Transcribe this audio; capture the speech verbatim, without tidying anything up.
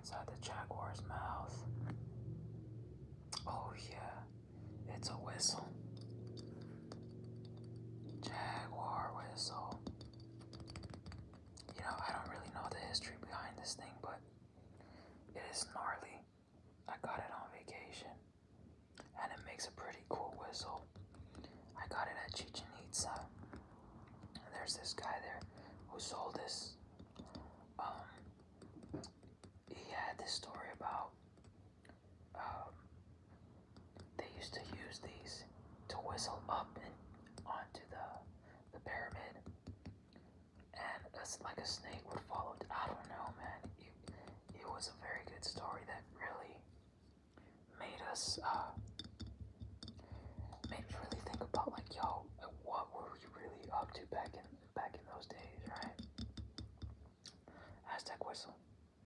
inside the Jaguar's mouth. Oh yeah, it's a whistle. Jaguar whistle. You know, I don't really know the history behind this thing, but it is gnarly. I got it on vacation, and it makes a pretty cool whistle. I got it at Chichen Itza. And there's this guy there who sold this. Um, he had this story about um, they used to use these to whistle up and onto the the pyramid, and it's like a snake would follow. I don't know, man. It, it was a very good story that really made us uh, made me really think about like, yo, what were we really up to back in back in those days, right? Aztec whistle.